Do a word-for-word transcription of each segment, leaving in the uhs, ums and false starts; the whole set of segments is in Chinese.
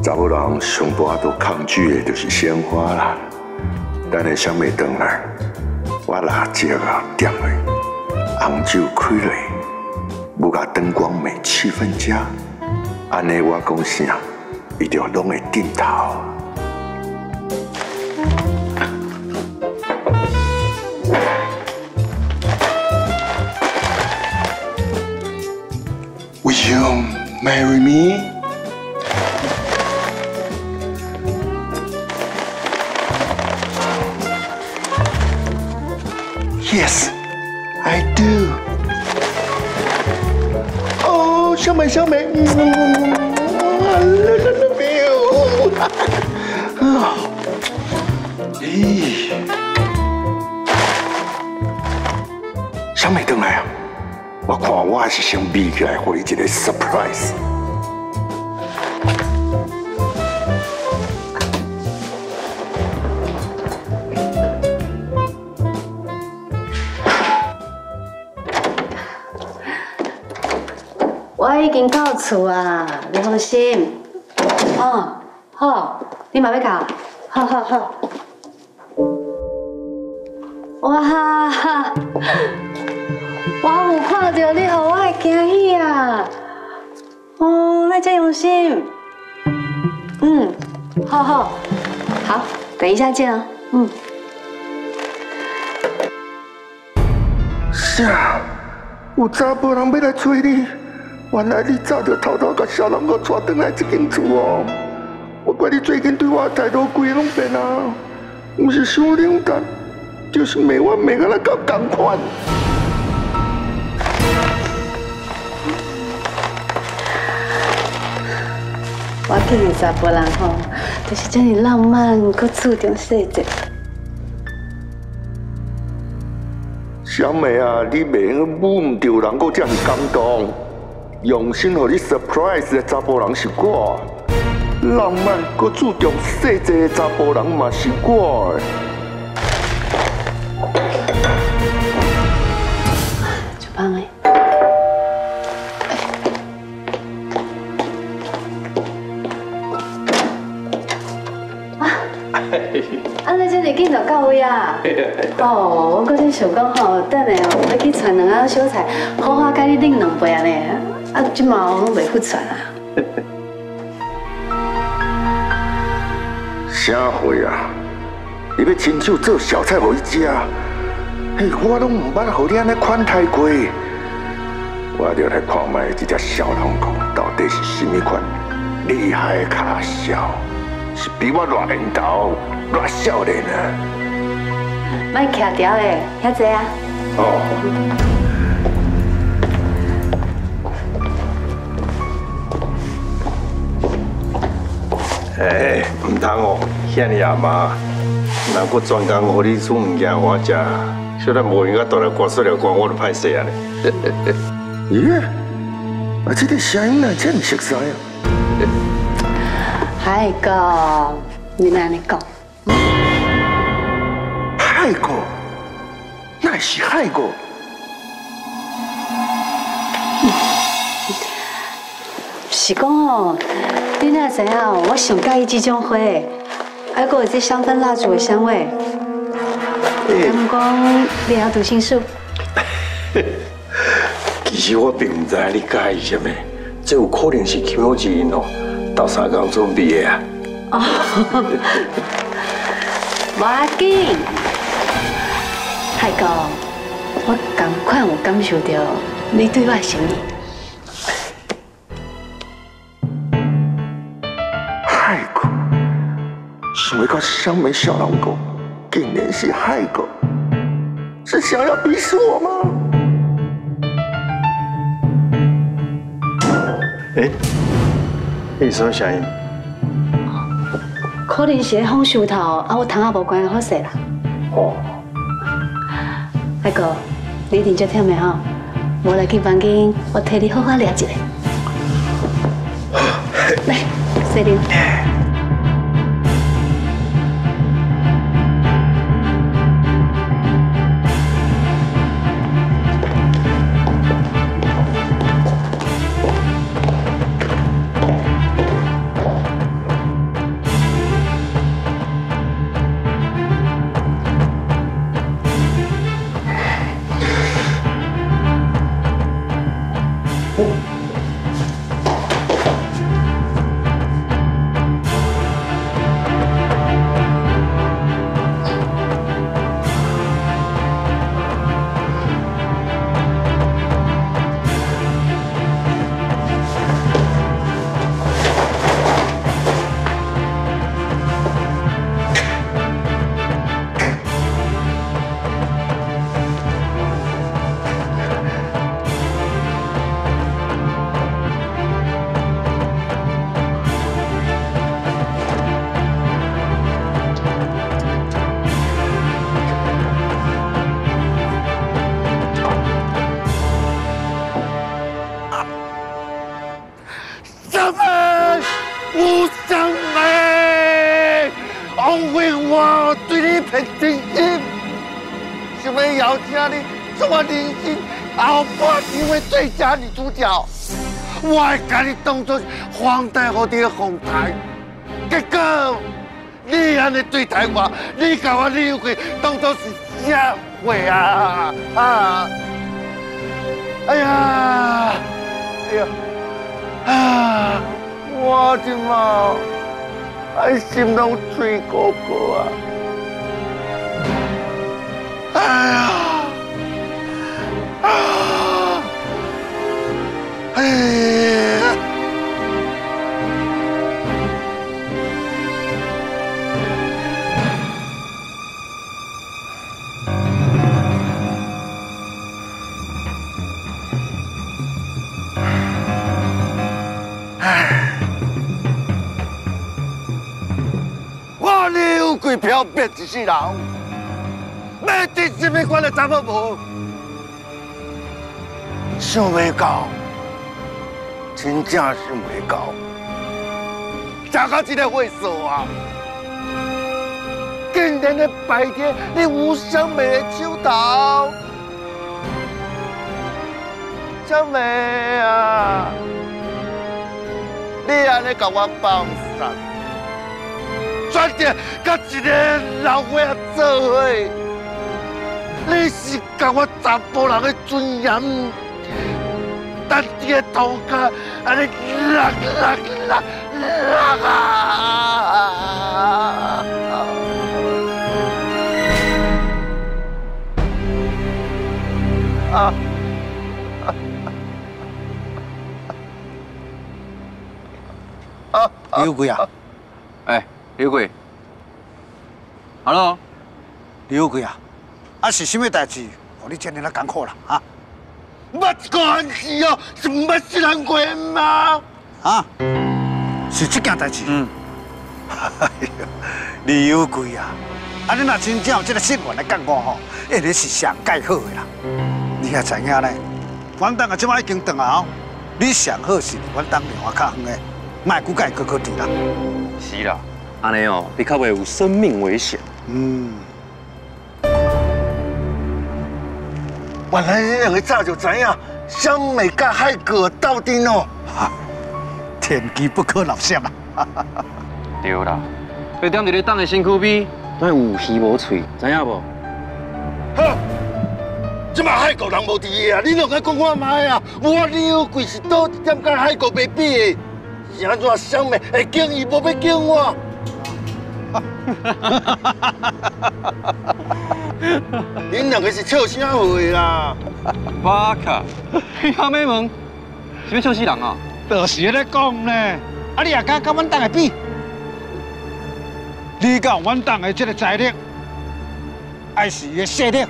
查某人上跋都抗拒的，就是鲜花啦。等下小妹回来，我蜡烛啊点落，红酒开落，舞甲灯光美，气氛佳。安尼我讲啥，伊就拢会点头。 Will you marry me? Yes, I do. 哦，小美，小美，嗯 I love you. 啊，咦，小美回来啊！ 我看我还是先秘起来，给你一个 surprise。 我已经到厝啊，你放心。哦，好，你嘛要到？好好好。哇哈！ 我有看到你，互我会惊喜啊！哦，那真用心。嗯，好好好，等一下见啊。嗯。 啥？有查甫人要来找你？原来你早就偷偷甲小人哥带转来这间厝哦！我怪你最近对我态度规拢变啊！不是伤冷淡，就是没完没了来搞同款。 我见的查甫人吼，就是这么浪漫，佮注重细节。 小美啊，你袂用舞唔着人，佮这么感动。用心互你 surprise 的查甫人是我，浪漫佮注重细节的查甫人嘛是我。 就棒诶。 安尼这么紧就到位啊！哦，我搁在想讲吼，等下哦，要去传两盒小菜，好好甲你拎两杯安尼，啊，即马我拢袂去传啊。 啥货啊？你要亲手做小菜互伊食？嘿，我拢唔捌互你安尼款待过。我着来看卖这只小龙狗到底是什么款厉害的卡小。 是比我热缘投、热少年啊！ 莫徛条诶，遐济啊！ 哦。 哎，唔通哦，遐尼阿妈，若搁专工互你煮物件我食，小咱无闲甲倒来刮塑料罐，我就歹势啊咧。 咦？啊，这个声音哪这么熟悉啊？ 海哥，你哪尼讲？ 海哥，那是海哥。 是讲哦，你哪知影？我上介意这种花，还佫有这香氛蜡烛的香味。敢讲你还读心术？ 其实我并唔知你介意什么，这有可能是巧之因哦。 到三工准备的啊！ 哦，无要紧，海哥，我同款有感受到你对我的心意。 海哥，想要甲香梅小狼狗，竟然是海哥，是想要逼死我吗？ 哎。 你什么声音？ 可能是风树头，啊，我窗仔无关好势啦。 哦。 海哥，你一定足忝的吼，无来去房间，我替你好好聊一下。来，洗脸。 吴香梅，枉费我对你片真心，想要邀请你做我人生后半场的最佳女主角。我会把你当作皇太后的红台，结果你安尼对待我，你把我李有贵当作是啥货啊啊！哎呀，哎呀，啊！我即嘛爱心拢碎哥哥啊！哎呀，啊，哎呀！我刘贵漂变一世人，要得什么款的查某无？想袂到，真正想袂到，查到这个会数啊！竟然咧摆在你吴香梅的手头，香梅啊，你安尼甲我放散。选择甲一个老伙仔做伙，你是甲我查甫人的尊严，但你的头壳安尼落落落落啊！啊！啊！ 李有贵啊！哎。李有贵 ，Hello， 李有贵啊，啊是什么代志？让你这么啊艰苦啦？啊？ 捌关系哦，是唔捌死人过吗？ 啊？是这件代志。嗯。哎呦，李有贵啊，啊你若真正有这个新闻来讲我吼，一定是上介好的啦。你也知影呢，阮当啊即摆已经断啊，你上好是阮当电话较远的，卖骨介高高低啦。 是啦。安尼哦，比较袂有生命危险。 嗯， 原来你两个早就知影，香美甲海哥斗阵哦。 哈，天机不可老想啊！ 对啦，要踮伫咧党的身躯边，都有鱼无喙，知影无？ 好，即马海哥人无伫个啊，你两个讲我妈啊，我李有贵是倒一点甲海哥袂比的，是安怎香美会敬伊无要敬我？恁两个是笑啥话啦？ 巴卡，你阿妹问，是要笑死人啊？ 就是咧讲呢，啊你也敢甲阮党的比？你甲阮党的这个财力，还是伊的势力？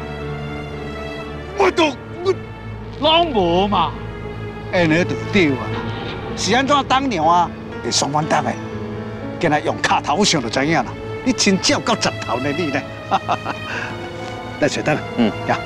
我都我拢无嘛，安尼就对啊。是安怎当年啊？会双阮党的？今日用卡头想就知影啦，你真正够十头呢你呢，来坐等，嗯呀，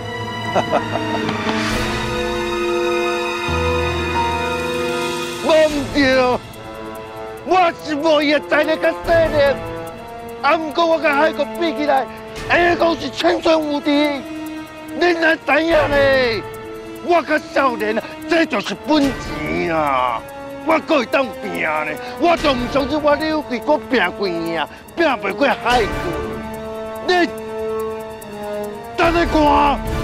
我唔对，我是无伊的财力甲势力，啊，不过我甲海哥比起来，会讲是千全无敌，恁哪知影呢？我甲少年啊，这就是本钱啊！我搁会当拼呢，我就唔相信我刘贵搁拼几年，拼袂过海哥。你等下看。